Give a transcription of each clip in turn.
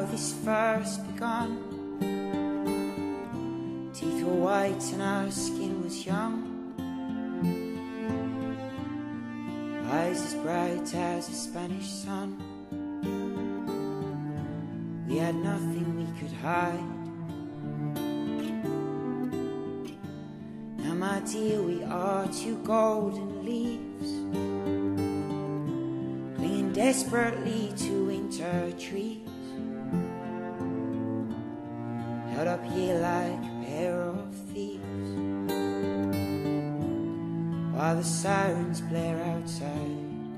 how this first begun. Teeth were white and our skin was young, eyes as bright as a Spanish sun. We had nothing we could hide. Now my dear, we are two golden leaves, clinging desperately to winter trees, held up here like a pair of thieves, while the sirens blare outside.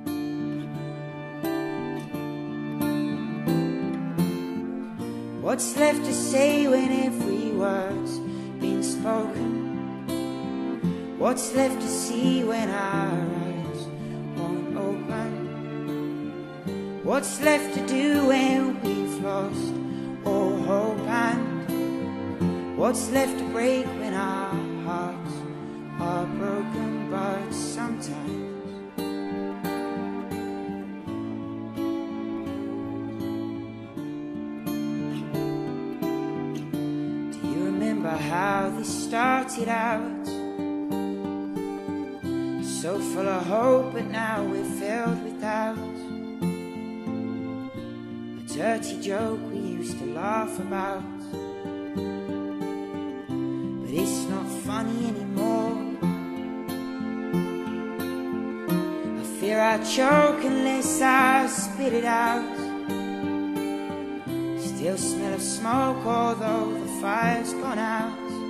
What's left to say when every word's been spoken? What's left to see when our eyes won't open? What's left to do when we've lost all hope? And what's left to break when our hearts are broken? But sometimes how this started out, so full of hope, but now we're filled with doubt. A dirty joke we used to laugh about, but it's not funny anymore. I fear I choke unless I spit it out. Still smell of smoke although the fire's gone out.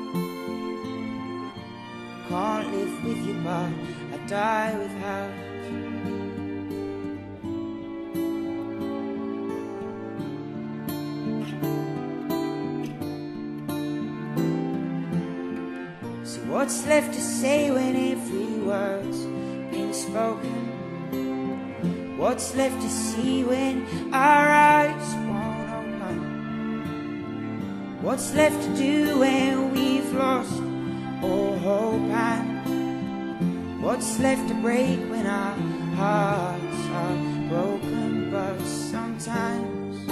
Can't live with you but I die without. So what's left to say when every word's been spoken? What's left to see when our eyes won't open? What's left to do when we've lost all hope? And what's left to break when our hearts are broken? But sometimes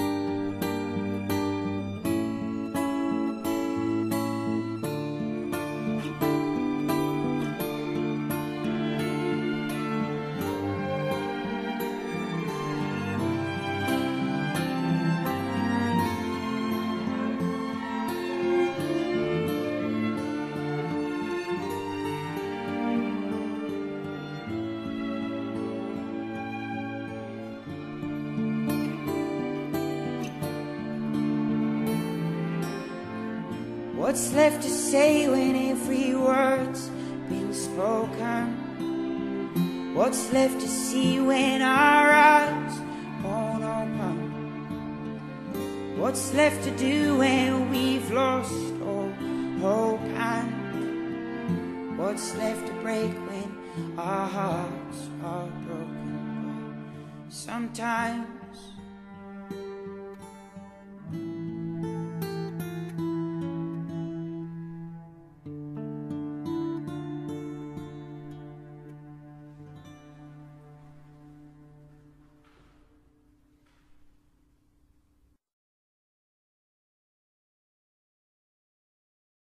what's left to say when every word's been spoken? What's left to see when our eyes won't open? What's left to do when we've lost all hope? And what's left to break when our hearts are broken? Sometimes